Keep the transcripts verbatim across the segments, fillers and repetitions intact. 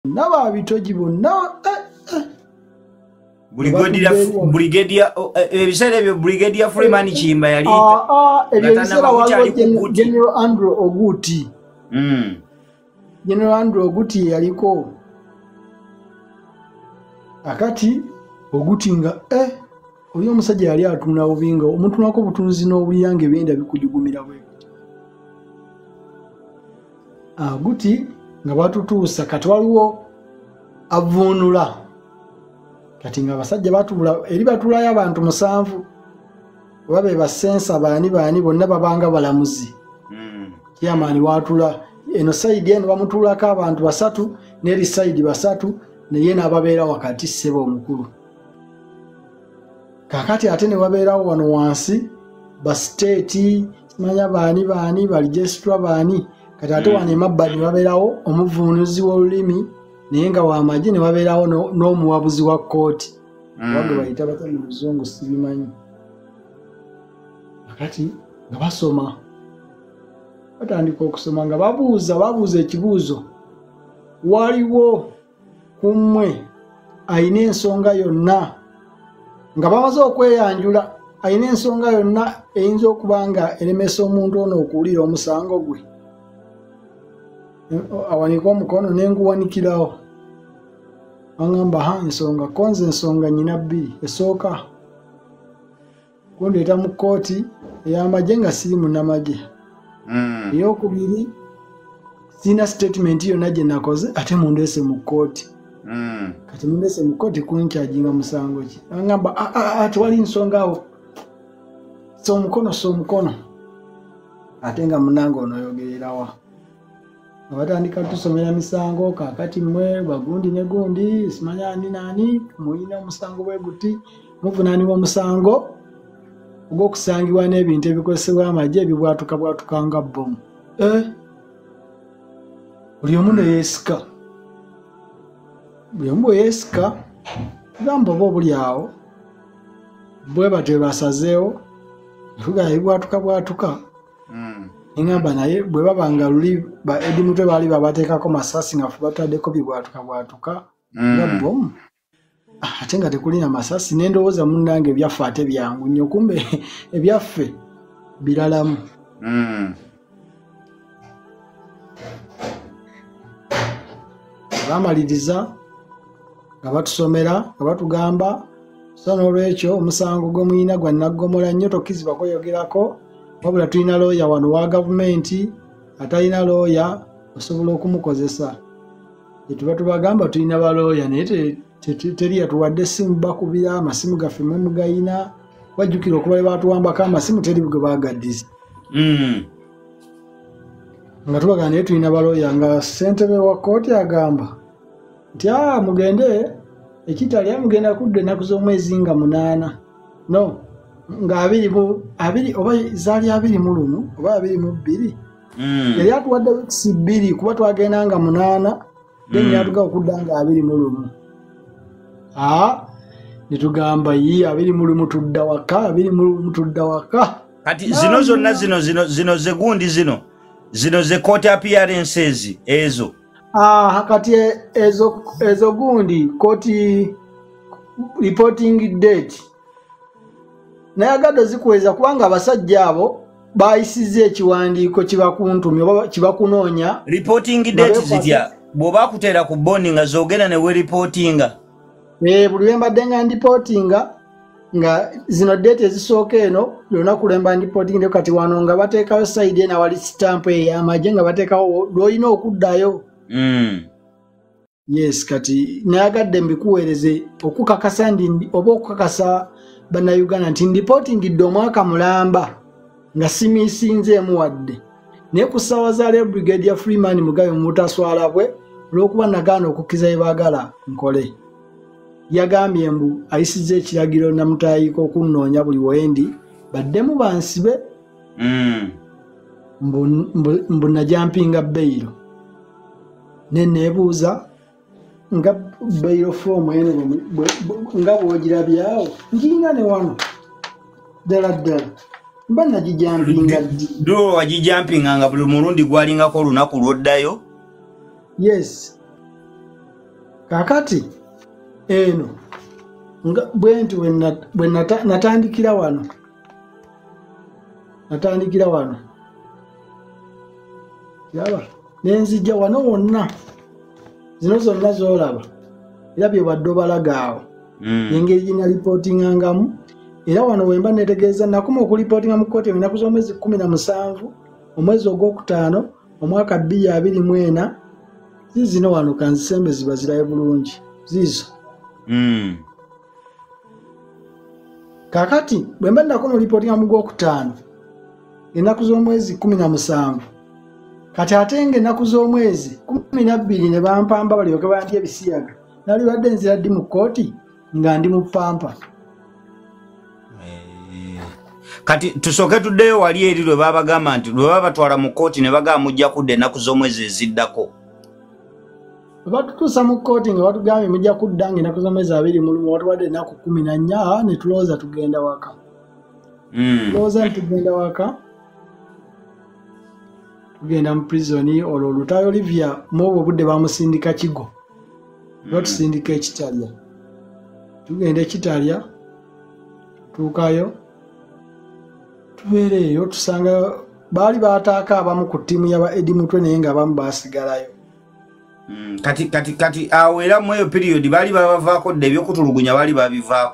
naba bitoji bonna Brigadier Brigadier ebisere ebyo Brigadier Freeman Chimba yali ah ah ebyo bisera waliwo General Andrew Oguti mm General Andrew Oguti yaliko akati Oguti nga eh oyo musajja yali atuna obinga omuntu nako butunzi n'obuyange benda bikujugumira bwe ah Oguti nga batutuusa kati waliwo avunula kati nga basajja batula eri batulayo abantu musanvu babe basensa baani baani bonna babanga balamuzi mm. Chairman watula eno side eno bamutulako abantu basatu neri side basatu naye n'ababeera wakati sebo omukulu kakati ate ne wabeerawo wano wansi ba state manya baani baani ba registra baani kati ate mm. wano emabbali wabeerawo omuvunuzi w'olulimi naye nga wamagye ne wabeerawo n'omuwabuzi wa kooti wabwe bayita batali luzungu sibimanyi akati nga basoma batandika okusoma nga babuuza babuuza ekibuuzo waliwo kummwe ayina ensonga yonna nga bamaze okweyanjula ayina ensonga yonna eyinza okuba nga eremesa omuntu ono okuwulira omusango gwe awanika omukono nenguwanikirawo angamba ha ensonga konze ensonga nyina bbiri esooka kundeeta mu kooti ey'amagye nga siri munnamagye mm. ey'okubiri sina statement yonna gye nakoze ate mundeese mu kooti mm. kati mundeese mu kooti kunkyajinga musango ki angamba tewali nsonga awo so omukono so omukono ate nga munange onoyogererawa abatandika tusomera misango kakati mwe bagundi ne gundi simanya ani nani muyina omusango bwe guti muvunaanibwa omusango ogw'okusangibwa n'ebintu ebikozesebwa amagye ebibwatuka bwatukanga bbomu eh buli omu ne yeesika buli omu bwe yeesika gamba oba obuli awo bwe batwe basazeewo efuga ebibwatuka bwatuka ingamba naye bwe babanga luli ba edimutwe bali babateekako masasi nga bataddeko bibwatuka bwatuka nga mm. bom ate nga tekulina masasi nendowooza munnange ebyaffe ate byangu nnyo kumbe ebyaffe biralamu mm. bamaliriza nga batusomera nga batugamba so n'olwekyo omusango gwe muyina gwa naggomola nnyo tokkizibwa kweyogerako wabula tulina looya wano wa gavumenti atalina looya osobola okumukozesa etuba tubagamba tulina balooya naye teri yatuwadde essimu bakubira amasimu gaffe mwe mugayina wajjukira okuba le batuwambako amasimu teri bwe bagaddiza mm. nga tubaga naye tulina balooya nga ssentebe wa kooti agamba nti a mugende ekitali amugenda kudda ennaku z'omwezi nga munaana no nga abiri mu abiri oba zaali abiri mu lumu oba abiri mu bbiri mm. yali atuwadde wikisi bbiri kuba twagenda nga munaana then mm. yatuga okudda nga abiri mu lumu a netugamba yi abiri mu lumu tudda waka abiri mu lumu tudda waka kati zino zonna zino zino zino ze gundi zino zino ze court appearances ezo ah kati ezo ezo gundi court reporting date naye agadde zikweza kubanga abasajja abo bayisize ekiwandiiko kibakuntumye oba kibakunoonya reporting date zitya bw'oba kuteera ku bondi nga zoogera ne we reportinga eh buli lwe mbadde nga ndipotinga nga zino date ezisooka eno lunaku lwe mba ndipotinga kati wano nga bateekayo side ena wali stamp ey'amagye nga bateekawo lw'olina okuddayo mm. yes kati nayagadde mbikuweereze okukakasa ndi oba okukakasa bannayuganda nti ndipotingidde omwaka mulamba nga simiisinzeemu wadde naye ku ssaawa za le Brigadier Freeman Mugabe mu mutaswala bwe olw'okuba nagaana okukkiza bye baagala nkole yagambye mbu ayisizza ekiragiro namutaayiko okunnoonya buli wendi baddemu bansibe mm. mbu, mbu, mbu najampinga beyiro ne neebuuza nga beyiro fomu eno nga bwogirabyawo ngiina ne wano ddala ddala mba nagijampinga ddi do wagijampinga nga buli mulundi gwalingako olunaku lwoddayo yes kakati eno nga bwenti bwe natandikira wano natandikira wano yaba nenzija wano wonna zino zonna zolaba era bye badde obalagaawo engeri gye nalipotingangamu era wano wemba netegeeza nakuma okulipotinga mu kkooti enaku z'omwezi kumi na musanvu omwezi ogwokutaano omwaka bbiri abiri mu ena zizino wano kanzisembe ziba zirayo bulungi zizo mm. kakati bwemba nakuma olipotinga mu gwokutaano enaku z'omwezi kumi na musanvu kati ate nga ennaku z'omwezi kumi na bbiri ne bampamba balyoke bantya ebisiyaga nali badde nzira ddi mu kkooti nga ndi mu pampa. Kati tusooke tuddeyo wali eri lwe babagamba nti lwe baba batwala mu kkooti ne bagamba mujja kudda ennaku z'omwezi eziddako. Bwe batutuusa mu kkooti nga batugambye mujja kudda nga ennaku z'omwezi abiri mu lumu watuwadde ennaku kumi na nnya ne tulowooza tugenda waka. Tulowooza nti tugenda waka tugenda mu prisoni olwo Lutayo Olivia mwobwo obudde bamusindika Kigo batusindika ekitalya tugenda ekitalya tuukayo tubeereeyo tusanga baali baataaka abamu ku ttiimu yaba Edi Mutwe naye nga abamu baasigalayo. Mm, kati kati kati awo era mu eyo period baali babavaako dde ebyokutulugunya baali babivaako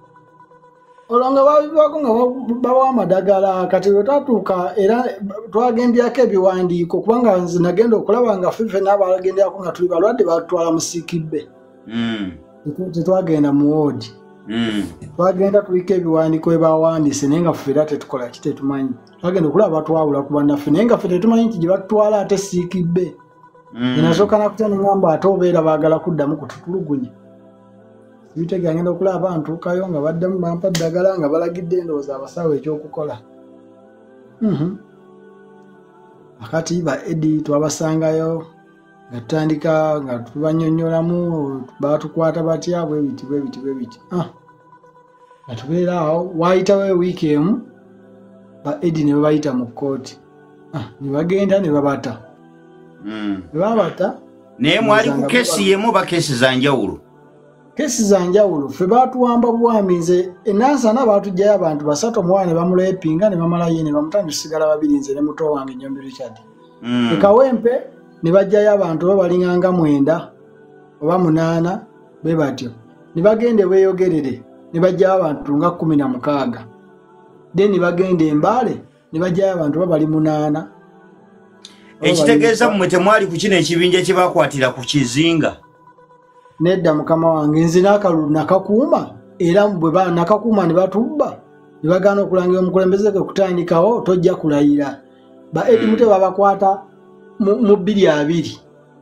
olwo nga babivaako nga babawa amadagala kati lwe twatuuka era twagendyako ebiwandiiko kubanga nze nagenda okulaba nga ffe n'abagendyako nga tuli balwadde batwala mu Siikibbe tetwagenda mu woodi. Mm. Twagenda tuliko ebiwandiiko ebawandiise naye nga ffe era tetukola ki tetumanyi twagenda okulaba batwawula ku bannaffe naye nga ffe tetumanyi nti gye batutwala ate Siikibbe. Mm. Nasooka nakutya neŋŋamba ate obeera baagala kuddamu kututulugunya sibitegeera ngenda okulaba ntuukayo nga baddemu bampa ddagala nga balagidde endowooza abasawo ekyokukola. mm-hmm. Akati ba Edi twabasangayo nga tutandika nga tubanyonnyolamu batukwata batya bwe biti bwe biti bwe biti ah nga tubeera awo waayitawo wiiki emu ba Edi ne babayita mu kkooti ah ne bagenda ne babata. Mm. Ne babata naye mwali ku keesi yemu ba keesi za njawulo? Keesi za njawulo ffe baatuwamba bwami nze enansana baatugjayo abantu basatu omuwala ne bamuleepinga ne bamalayo ne bamutandi tusigala babiri nze ne muto wange Nyombi Richard. Mm. Ekawempe ne bajjayo abantu babalinganga mwenda oba munaana bwe batyo ne bagende beeyogerere ne bajjayo abantu nga kumi na mukaaga then ne bagenda Embaale ne bajjayo abantu babali munaana. Ekitegeeza mmwe temwali ku kino ekibinja kye bakwatira ku kizinga? Nedda mukama wange nze n'akalulu nakakuuma era bwe ba nakakuuma ne batubba ne bagaana okulangira omukulembeze gwe kutandikawo tojja kulayira. Ba Edi Mutwe babakwata mu bbiri abiri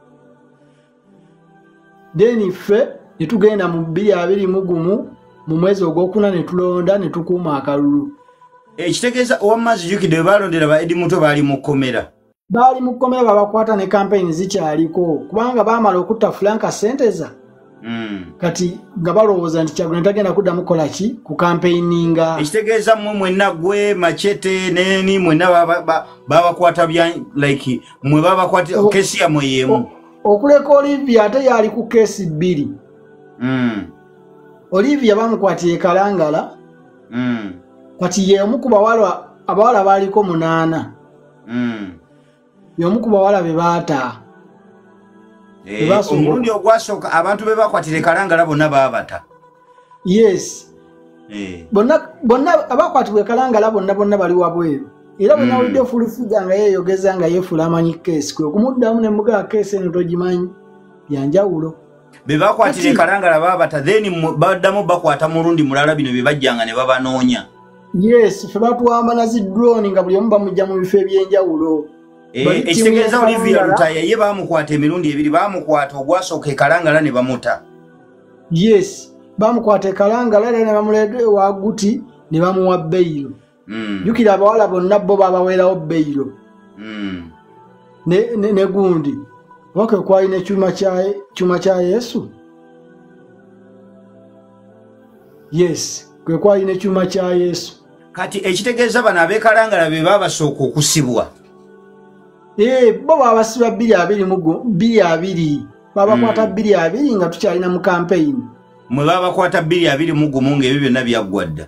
then ffe ne tugenda mu bbiri abiri mu gumu mu mwezi ogwokuna ne tulonda ne tukuuma akalulu. Ekitegeeza owamma zijjukidde bwe balondera ba Edi Mutwe baali mu kkomera? Baali mu kkomera babakwata ne kampeyini zikyaliko kubanga baamala okutta Franka Senteza. Mm. Kati nga balowooza nti Kyagulanyi tagenda kuddamu kukola ki ku kampeyininga. Ekitegeeza mmwe mwenna gwe Machete neni mwenna babakwata bya like mwe babakwata keesi yammwe yemu? Okuleka Olivia ate yali ku keesi bbiri. Mm. Olivia bamukwatira Kalangala. Mm. Kati y'omu ku bawala abawala baaliko munaana. Mm. Y'omu ku bawala be baata. Eh, omulundi ogwasooka abantu be bakwatire Kalangala bonna baabata? Yes. Eh. Bonna bonna abakwatibwe Kalangala bonna bonna bali wabweru. Era bwe nawulidde mm. Fulifuga nga yeeyogeza nga yeefula amanyi keesi kwe kumuddamu ne mugaa keesi eno togimanyi byanjawulo. Be bakwatire Kalangala baabata then baddamu bakwata mulundi mulala bino bye bajjanga ne babanoonya. Yes, ffe batuwamba na zi drone nga buli omu bamujja mu bifo eby'enjawulo. Ekitegeeza Olivia Lutaya ye bamukwata emirundi ebiri bamukwata ogwasooka e Kalangala ne bamuta. Yes, bamukwata e Kalangala ne bamuleeta wa Guti ne bamuwa beyiro. Mm. Jukira abawala bonna bo babaweerawo beyiro. Mm. Ne, ne, ne gundi wake kwalina ekyuma kya kyuma kya Yesu. Yes, kwe kwalina ekyuma kya Yesu. Kati ekitegeeza bano ab'e Kalangala be babasooka okusibwa? Eh, bo babasiba bbiri abiri mu bbiri abiri babakwata bbiri abiri nga tukyalina mu campaign mwe babakwata bbiri abiri mu gumu ng'ebyo byonna byaggwa dda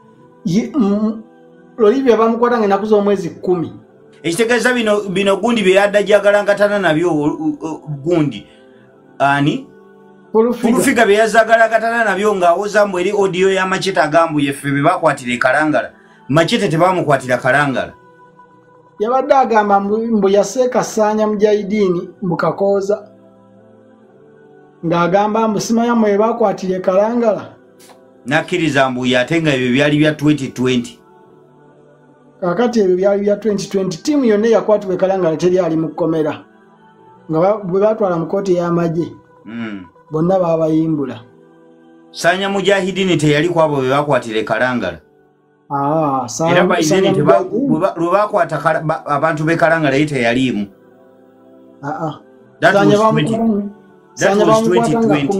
Olivia bamukwata ng'ennaku z'omwezi kkumi. Ekitegeeza bino bino gundi bye yadda jagalangatana nabyo gundi ani Pulufiga bye yazagalangatana nabyo ng'awoza mbu eri audio ya Machete agambu yeffe be bakwatira e Kalangala Machete tebamukwatira Kalangala yabadde agamba mbu yaseeka Ssaanya Mujahideen mu Kakooza ng'agamba mbu simanya mwe bakwatira e Kalangala nakkiriza mbu ate nga ebyo byali bya twenty twenty kakati ebyo byali bya twenty twenty tiimu yonna yakwatibwa e Kalangala teri ali mu kkomera nga bwe batwala mu kooti y'amagye mm. bonna baabayimbula Ssaanya Mujahideen teyali ku abo be bakwatira e Kalangala ah, era bayizeni lwe bakwata abantu b'e Kalangala ye teyaliimu ah, that was twenty twenty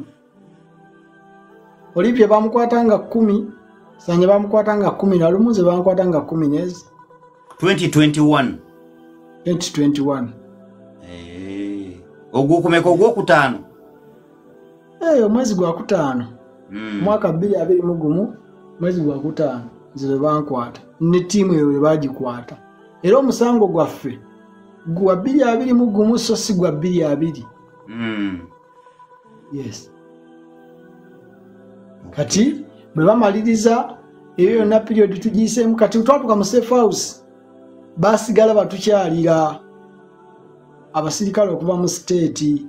Olivia bamukwatanga kumi Ssaanya bamukwatanga kumi na lumu ze bamukwatanga kumi nezi twenty twenty-one twenty twenty-one eh ogwokumeka ogwokutaano eh omwezi gwa kutaano mm. mwaka bbiri abiri mu gumu mwezi gwa kutaano ze bankwata ne tiimu eyo bagikwata era omusango gwaffe gwa bbiri abiri mu gumu so si gwa bbiri abiri mm. yes kati bwe bamaliriza eyo yonna period tugiyiseemu kati twatuka mu safe house basigala batukyalira abasirikale okuva mu state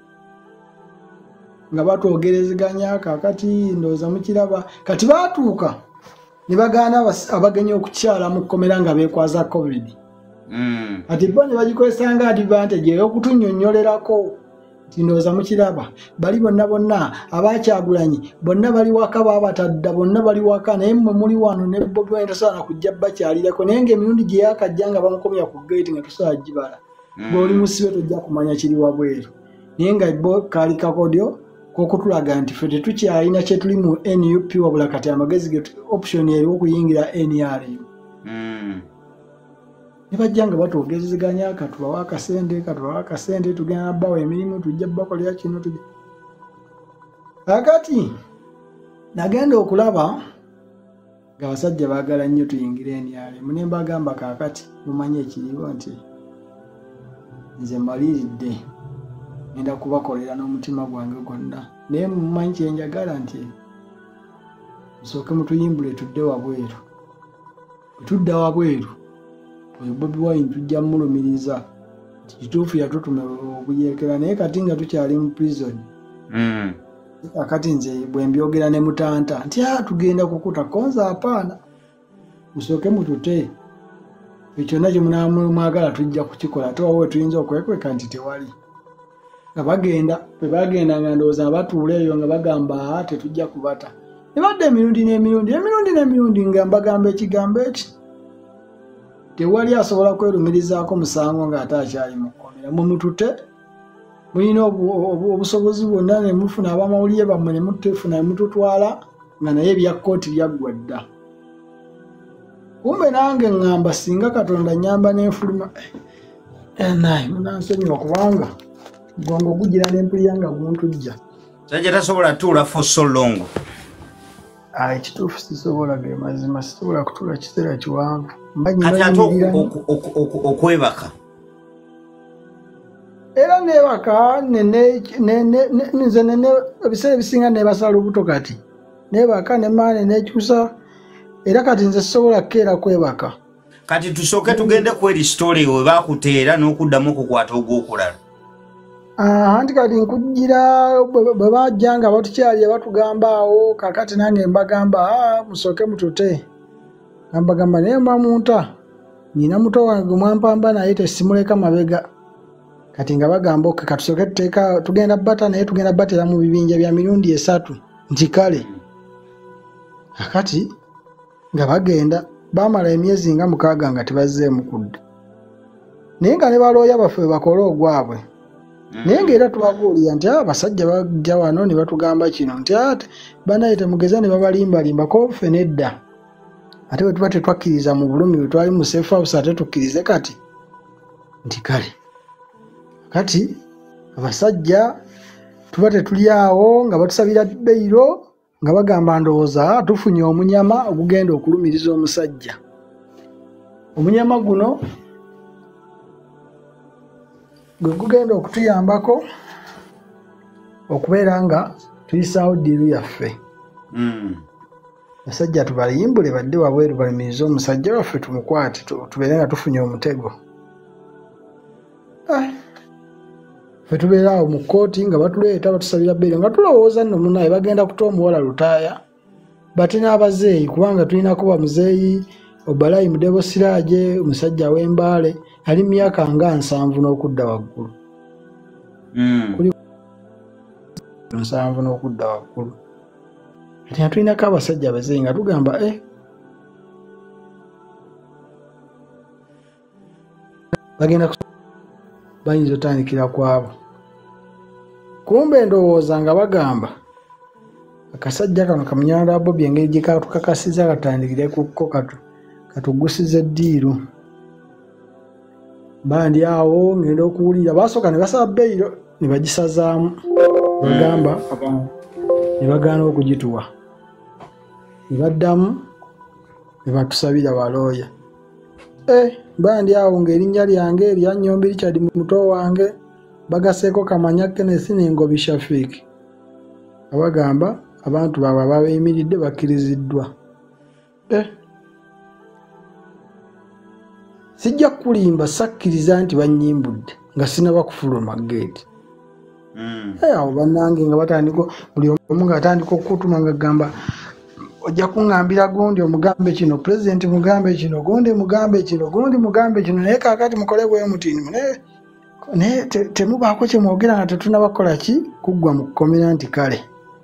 nga batwogerezeganya kakati ndowooza mukiraba kati baatuuka ne bagaana abagenyi okukyala mu kkomera nga beekwaza covid mm. kati bo ne bagikozesa nga advantage ey'okutunnyonnyolerako nti ndowooza mukiraba bali bonna bonna abakyagulanyi bonna bali waka baabatadda bonna bali waka naye mmwe muli wano ne Bobi Wine tosaana kujja bakyalirako naye ng'emirundi gye yakajja nga bamukomya ku gate nga tosobola gibala bw'oli musibe tojja kumanya kiri wabweru naye nga bo kaali kakodyo k'okutulaga nti ffe tetukyalina kye tuli mu N U P wabula kati amagezi ge option eriwo okuyingira N R M mm. ne bajja nga batwogezeganya katubawa akasente katubawa akasente tugenda bbawo emirimu tujja bakolera kino tujja kakati nagenda okulaba nga abasajja baagala nnyo tuyingire N R M ne mbagamba kakati mumanye ekiriwo nti nze maliiridde ngenda kubakolera n'omutima gwange gwonna naye mumanyi kyenjagala nti musooke mutuyimbule tudde wabweru tudda wabweru oyo Bobi Wine tujja mulumiriza kituufu yatutuma okuyeekera naye kati nga tukyali mu prison mm. akati nze bwe mbyogera ne mutanta nti ah tugenda kukuta konza apaana musooke mutute ekyonna kye munaamwagala tujja kukikola ate wawe tuyinza okwekweka nti tewali nga bagenda bwe bagenda nga ndowooza batuula eyo nga bagamba tetujja kubata ne badde emirundi n'emirundi emirundi n'emirundi nga mbagamba ekigambo eki tewali asobola kwerumirizaako musango ng'ate akyali mu kkomera mumutute mulina obusobozi bwonna ne mufuna abamawulire bammwe ne mutefuna ne mututwala nga naye ebya kkooti byaggwa dda kumbe nange ŋŋamba singa Katonda nnyamba n'enfuluma naye munansonyiwa kubanga gongo gugira n'empulira nga guntujja sajja tasobola tuula for so long ayi kituufu sisobola ge mazima sisobola kutuula kiseera kiwanvu kati ate okwebaka era nebaka nze ebiseera ebisinga nebasala obuto kati nebaka nemaane nekyusa era kati nze sisobola kukeera kwebaka kati tusooke tugende ku eri story we bakuteera n'okuddamu okukwata ogw'okulala anti kati nkujjira bwe bajja nga batukyali batugamba awo kakati nange mbagamba musooke mutute mbagamba naye mbamunta nina muto wange mwampamba naye tesimuleka mabega kati nga bagamba oke katusooke tuteeka tugenda bata naye tugenda batera mu bibinja bya mirundi esatu nti kale kakati nga bagenda bamala emyezi nga mukaaga nga tebazzeemu kudda naye nga ne balooya baffe bakole ogwabwe naye ng'era tubabuulira nti abasajja bajja wano ne batugamba kino nti ate banaye temugeza ne babalimbalimba ko ffe nedda ate bwe tuba tetwakkiriza mu bulumi bwe twali mu safe house ate tukkirize kati nti kale kati abasajja tuba tetuli awo nga batusabira beyiro nga bagamba ndowooza tufunye omunyama ogugenda okulumiriza omusajja. Omunyama guno gwe gugenda okutuyambako okubeera nga tuyisaawo ddiiru yaffe. Basajja tubaliyimbule badde wabweru balimirize omusajja waffe tumukwate tubeere nga tufunye omutego. Ffe tubeera awo mu kkooti nga batuleeta batusabira bbeeyi nga tulowooza nno munaye bagenda kuta omuwala lutaaya bate n'abazeeyi kubanga tulinako bamuzeeyi Obalayi Mudebo Siraaje omusajja w'embaale ali myaka nga nsanvu n'okudda waggulu. Kuli nsanvu n'okudda waggulu. Kati nga tulinako abasajja abazeeyi nga tugamba eh bagenda bayinza otandikira kwabo. Kumbe ndowooza nga bagamba akasajja kano kamunyala Bobi engeri gye katukakasiza katandikire kukko katu katugusiza eddiiru. Bandi awo ngenda okuwulira basooka ne basaba beyiro ne bagisazaamu bagamba ne bagaana okugituwa ne baddamu ne batusabira balooya. Eh bandi awo ng'erinnya lyange erya Nnyombi Richard muto wange bagaseeko Kamanya Kenneth n'Engobi Shafiik abagamba abantu baabwe ababeeyimiridde bakkiriziddwa. Eh sijja kulimba sakkiriza nti bannyimbudde nga sinaba kufuluma geeti. Awo bannange nga batandika buli omu ng'atandika okutuma nga gamba ojja kuŋŋambira gundi omugambe kino pulezidenti mugambe kino gundi mugambe kino gundi mugambe kino naye kaakati mukole bwe mutiini naye temubaako kye mwogera nga tetunabakola ki kuggwa mu kukomera nti kale.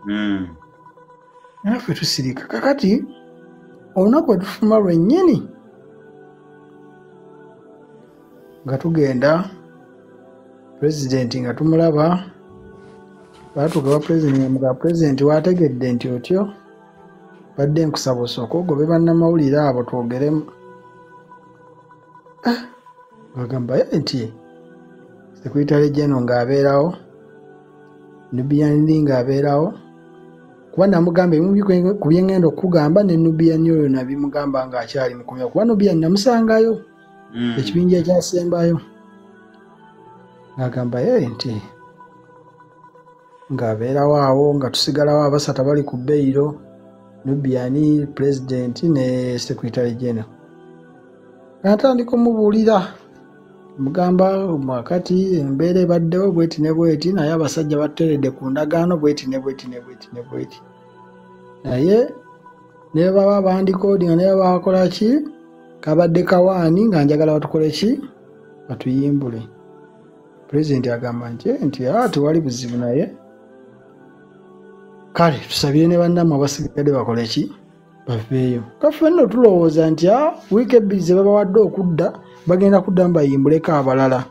Naffe tusirika kakati olunaku we tufuma lwennyini nga tugenda pulezidenti nga tumulaba baatuuka ba pulezidenti nga pulezidenti waategedde nti otyo badde nkusaba osooka ogobe bannamawulire abo twogeremu. Bagamba nti Secretary General ng'abeerawo Nubian Lee ng'abeerawo kuba namugamba ebimu ku bye ngenda okugamba ne Nubian oyo nabimugamba ng'akyali mukomera kuba Nubian namusangayo ekibinja ekyasembayo ng'agamba ye nti ng'abeerawo awo nga tusigalawo abasatu bali ku beyiro Nubian President ne Secretary General. Natandika omubuulira mugamba wakati embeera ebaddewo bweti ne bweti naye abasajja bateredde ku ndagaano bweti ne bweti ne bweti ne bweti naye ne baba bandikoodi nga ne baba bakola ki kabadde kawaani nga njagala batukole ki batuyimbule. Pulezidenti agamba nti nti ate wali buzibu naye kale tusabire ne bannammwe abasigadde bakole ki baveeyo. Kaffe nno tulowooza nti a wiiki ebbiri ze babawadde okudda bagenda kuddamu bayimbuleko abalala.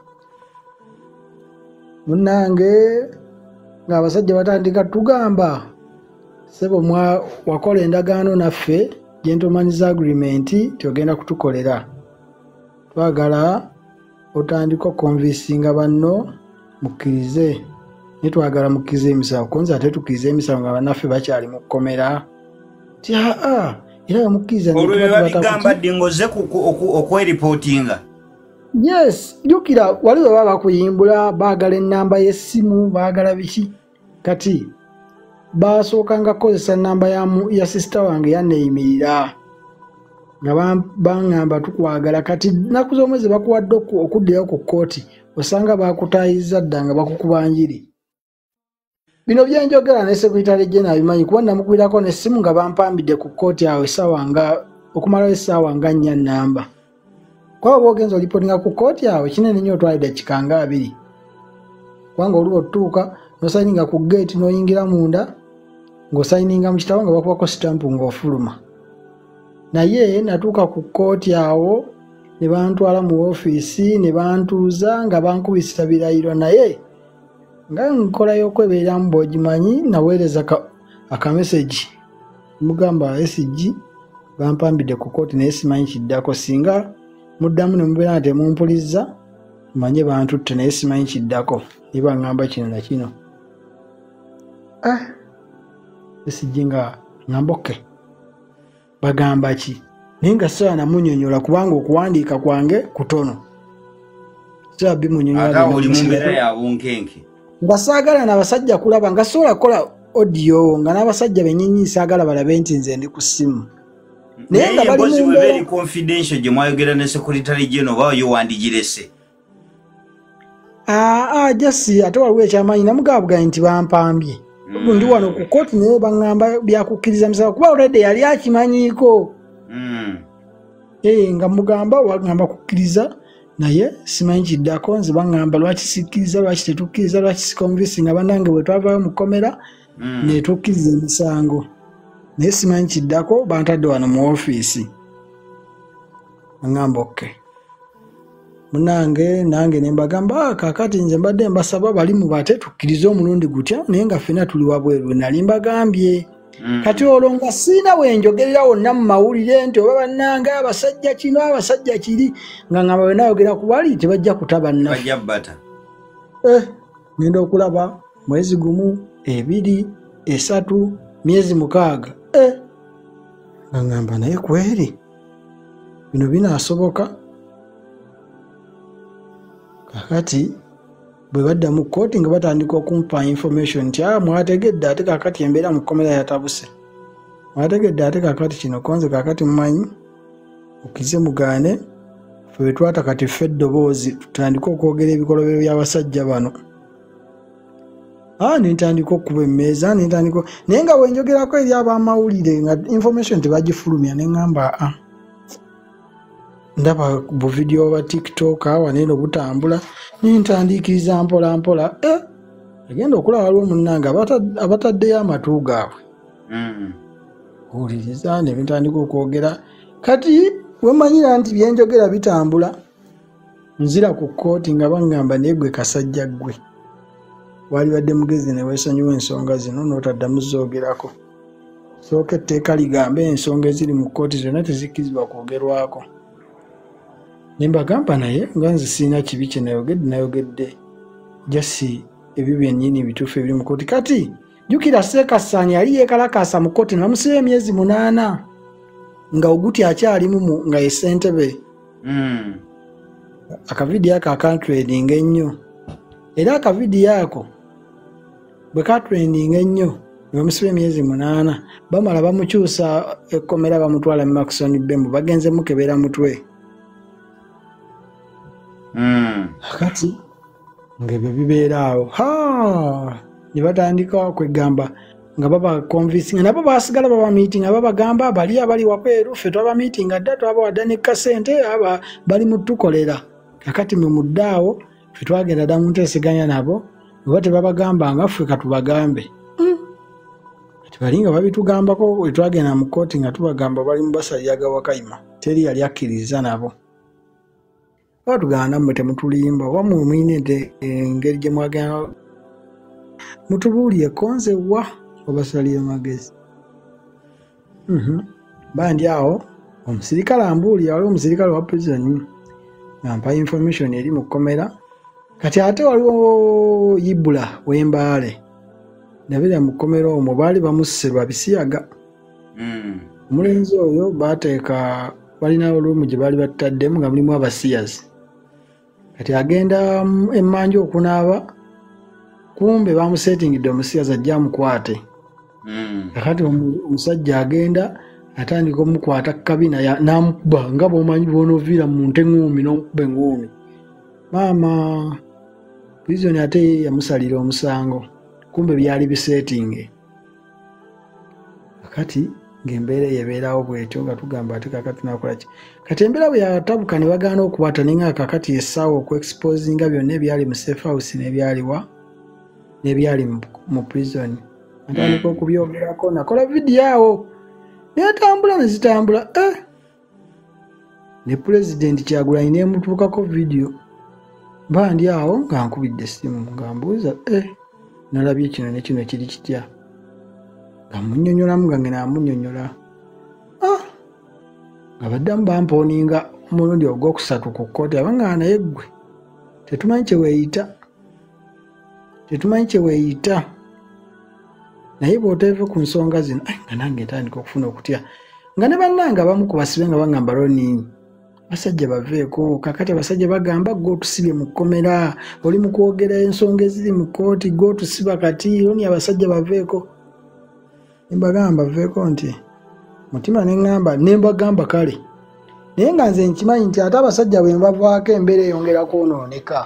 Munnange ng'abasajja batandika tugamba sebo mwa wakola endagaano naffe gentleman's agreement tyogenda kutukolera twagala otandika okonvinsinga banno mukkirize nitwagala mukkirize emisango konza ate tukkirize emisango nga bannaffe bakyali mu kkomera ti aa era bamukkiriza olwo babigamba ddi ng'ozze okweripootinga. Yes jjukira wali bwe baba bakuyimbula baagala ennamba y'essimu baagala biki kati baasookanga kukozesa nnamba ya sisita wange yanneeyimirira nga baŋŋamba tukwagala kati nnaku z'omwezi bakuwadde okuddayo ku kkooti osanga baakutaayizza dda nga bakukuba njiri. Bino byenjogera ne Secretary General abimanyi kuba namukubirako n'essimu nga bampambidde ku kkooti awo essaawa nga okumalawo essaawa nga nnya nnamba. Kwaba bw'ogenza olipootinga ku kkooti awo kinene nnyo otwalidde dakika nga abiri kubanga oluba otutuuka n'osayininga ku geeti n'oyingira munda ng'osayininga mu kitabo nga bakubako sitampu ng'ofuluma. Naye natuuka ku kkooti awo ne bantwala mu woofiisi ne bantuuza nga bankubisa birayiro naye nga nkolayo okwebeeramu bw'ogimanyi naweereza akameseji mugamba S G bampambidde ku kkooti naye simanyi kiddako singa muddamu ne mubeera nga temumpulizza manye bantutte naye simanyi kiddako naye baŋŋamba kino na kino ah Besigye nga ŋŋamba oke bagamba ki naye nga siraba namunyonyola kubanga okuwandiika kwange kutono siraba bimunyonyola oli mu mbeera ya bunkenke nga saagala n'abasajja kulaba nga sobola kukola audio nga n'abasajja bennyini saagala balabe nti nze ndi ku ssimu naye nga bali mu mbeera confidential gye mwayogera ne secretary general oba yo wandigirese aa jasi ate waliwo ekyamanyi namugaabugaye nti bampambye ndi wano ku kooti naye baŋŋamba byakukkiriza misala kuba olwedde yali akimanyiiko nga mugamba wagamba kukkiriza naye simanyi kiddako nze baŋŋamba lwaki sikkiriza lwaki tetukkiriza lwaki sikonvisi nga bannange bwe twavaayo mu kkomera netukkiriza emisango naye simanyi kiddako bantadde wano mu ofiisi baŋŋamba oke munange nange ne mbagamba kaakati nze mbadde mbasaba bali mu bate tukkirize omulundi gutya naye nga ffenna tuli wabweru nali mbagambye kati olwo nga siina wenjogerera wonna mu mawulire nti oba bannange abasajja kino abasajja kiri nga ngamba bwe nayogera ku bali tebajja kutaba nnaffe eh ngenda okulaba mwezi gumu ebiri esatu myezi mukaaga eh nga ngamba naye kweri bino binaasoboka kakati bwe badda mu kooti nga batandika okumpa information nti ah mwategedde ate kakati embeera mu kkomera yatabuse mwategedde ate kakati kino konze kakati mumanyi okize mugaane ffe bwe twata kati ffe eddoboozi tutandika okwogera ebikolobero by'abasajja bano ah nentandika okuba emmeeza nentandika naye nga bwenjogerako eri ab'amawulire nga information tebagifulumya ne ŋŋamba ah ndaba bu video ba TikTok awa neno butambula nintandikiriza mpola mpola eh agenda okulaba waliwo munnange abataddeyo amatu gaabwe owuliriza ne bintandika okwogera kati wemanyira nti byenjogera bitambula nzira ku kkooti nga baŋŋamba naye gwe kasajja ggwe wali badde mugezi ne weesonyiwa ensonga zino n'otaddamu zoogerako sooka etteeka ligambe ensonga eziri mu kkooti zonna tezikkirizibwa kwogerwako nimbagamba naye nga nze siina kibi kye nayogedde nayogedde jasi ebyo byennyini bituufu ebiri mu kkooti kati jjukira Sseekasaanya yali yeekalakaasa mu kkooti ne bamusiba emyezi munaana nga oguti akyalimu nga ye ssentebe akavidiyo ako akantreninga ennyo era akavidiyo ako bwe katreninga ennyo ne bamusiba emyezi munaana bamala bamukyusa ekkomera bamutwala mu Maxon Bembo bagenze mukebera mutwe akati ng'ebyo bibeera awo ha ne batandika kwegamba nga baba convince nga nabo basigala baba meeting aba bagamba bali abali wabweru ffe twaba meeting adda twaba wadda ne kasente aba bali mutukolera akati mwe muddaawo ffe twagenda dda mu nteeseganya nabo oba tebabagamba nga ffe katubagambe kati bali nga babitugambako we twagenda mu kkooti nga tubagamba bali mu basaliraga Wakayima teri yali akkiriza nabo batugana mmwe temutulimba oba mumwine engeri gye mwagenda mutubuulire konze wa obasalire magezi bandi awo omusirikale ambuulira waliwo omusirikale wa prison nampa information eri mu kkomera kati ate waliwo Ibula w'Embaale nabira mu kkomera omwo baali bamusse lwa bisiyaga omulenzi oyo baateeka balina olumu gye baali battaddemu nga mulimu abasiyazi kati agenda emmanja okunaaba kumbe bamusetingidde omusiyazi ajja amukwate kakati omusajja agenda atandika omukwata kabina n'amukuba nga bw'omanyi bw'onooviira mu nte ngumi n'omukuba engumi maama prison ate yamusalira omusango kumbe byali bisetinge kakati ng'embeera eyebeerawo bwetyo nga tugamba ate kakati nakola ki kati embeera bwe yatabuka ne bagaana okukwata nenga kakati essaawa okuexposinga byonna ebyali mu safe house n'ebyaliwa n'ebyali mu prison atandika okubyogerako nakola vidiyo awo netambula nezitambula eh ne pulezidenti Kyagulanyi nemutuukako vidiyo mba ndi awo nga nkubidde essimu nga mbuuza eh nalabye kino ne kino kiri kitya nga munnyonnyolamu nga ngena amunnyonnyola ah nga baddamu bampooninga omulundi ogwokusatu ku kkooti abanga naye ggwe tetumanyi kye weeyita tetumanyi kye weeyita naye bw'oteeve ku nsonga zino nga nange ntandika okufuna okutya nga ne bannanga abamu ku basibe nga bagamba Ronnie basajja baveeko kakati abasajja bagamba gwe otusibye mu kkomera oli mu kwogera ensonga eziri mu kooti gwe otusiba kati Ronnie abasajja baveeko ne mbagamba baveeko nti mutima ne ŋŋamba ne mbagamba kale naye nga nze nkimanyi nti ate abasajja bwe mbavaako embeera eyongera kwonooneka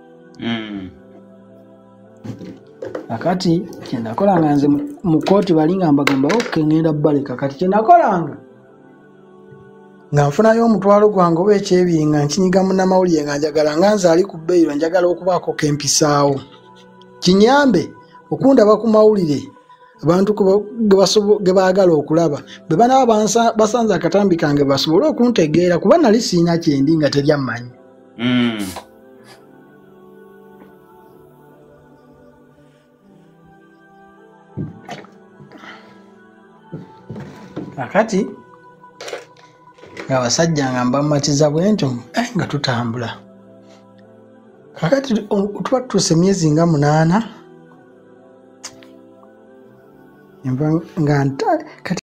kakati kyenakolanga nze mu kooti bali nga mbagamba oke ŋŋenda baleka kati kyenakolanga nga nfunayo omutwalo gwange oba ekyebiri nga nkinyiga munnamawulire nga njagala nga nze ali ku bbeiro njagala okubaako kempisaawo kinyambe okundaba ku mawulire abantu ge baagala okulaba bwe banaba basanze akatambi kange basobole okuntegeera kuba nali siina kyendi nga teryammanyi kakati abasajja nga mbamatiza bwentyo nga tutambula kakati tuba tutuuse emyezi nga munaana nga kati